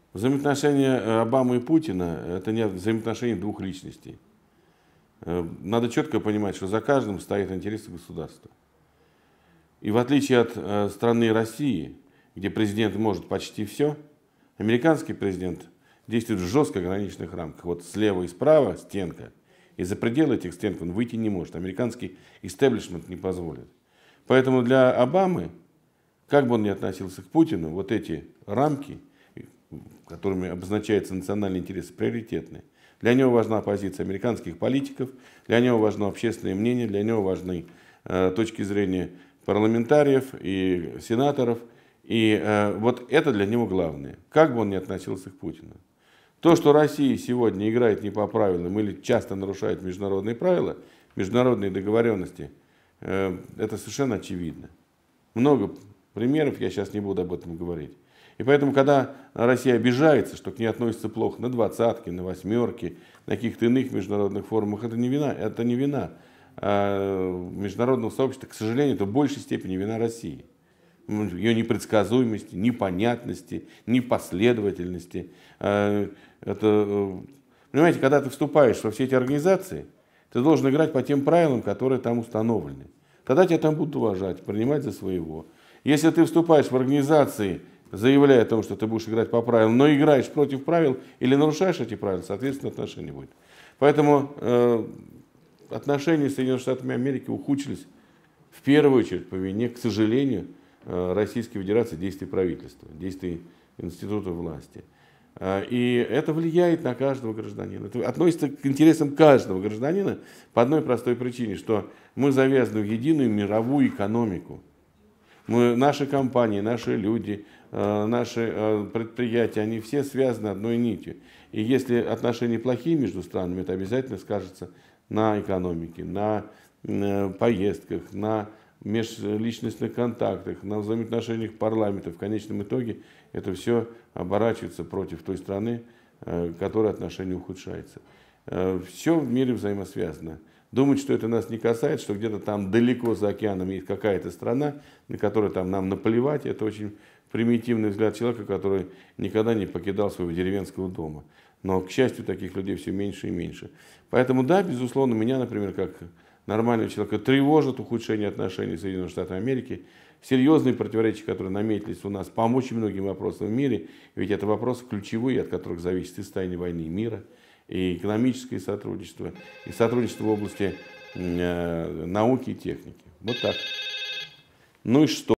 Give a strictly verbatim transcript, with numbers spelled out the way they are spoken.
Взаимоотношения Обамы и Путина – это не взаимоотношения двух личностей. Надо четко понимать, что за каждым стоят интересы государства. И в отличие от страны России, где президент может почти все, американский президент действует в жестко ограниченных рамках. Вот слева и справа стенка, и за пределы этих стенок он выйти не может. Американский истеблишмент не позволит. Поэтому для Обамы, как бы он ни относился к Путину, вот эти рамки, которыми обозначается национальный интерес, приоритетные. Для него важна позиция американских политиков, для него важно общественное мнение, для него важны э, точки зрения парламентариев и сенаторов. И э, вот это для него главное, как бы он ни относился к Путину. То, что Россия сегодня играет не по правилам или часто нарушает международные правила, международные договоренности, э, это совершенно очевидно. Много примеров, я сейчас не буду об этом говорить. И поэтому, когда Россия обижается, что к ней относятся плохо на двадцатки, на восьмерки, на каких-то иных международных форумах, это не вина, это не вина а международного сообщества, к сожалению, это в большей степени вина России. Ее непредсказуемости, непонятности, непоследовательности. Это, понимаете, когда ты вступаешь во все эти организации, ты должен играть по тем правилам, которые там установлены. Тогда тебя там будут уважать, принимать за своего. Если ты вступаешь в организации, заявляя о том, что ты будешь играть по правилам, но играешь против правил или нарушаешь эти правила, соответственно, отношения будет. Поэтому э, отношения с Соединенными Штатами Америки ухудшились в первую очередь по вине, к сожалению, э, Российской Федерации, действий правительства, действий института власти. Э, и это влияет на каждого гражданина. Это относится к интересам каждого гражданина по одной простой причине, что мы завязаны в единую мировую экономику. Мы, наши компании, наши люди, наши предприятия, они все связаны одной нитью. И если отношения плохие между странами, это обязательно скажется на экономике, на поездках, на межличностных контактах, на взаимоотношениях парламента. В конечном итоге это все оборачивается против той страны, которой отношения ухудшаются. Все в мире взаимосвязано. Думать, что это нас не касается, что где-то там далеко за океаном есть какая-то страна, на которой там нам наплевать, это очень примитивный взгляд человека, который никогда не покидал своего деревенского дома. Но, к счастью, таких людей все меньше и меньше. Поэтому, да, безусловно, меня, например, как нормального человека, тревожит ухудшение отношений с Соединенными Штатами Америки, серьезные противоречия, которые наметились у нас по очень многим вопросам в мире, ведь это вопросы ключевые, от которых зависит и состояние войны и мира, и экономическое сотрудничество, и сотрудничество в области э, науки и техники. Вот так. Ну и что?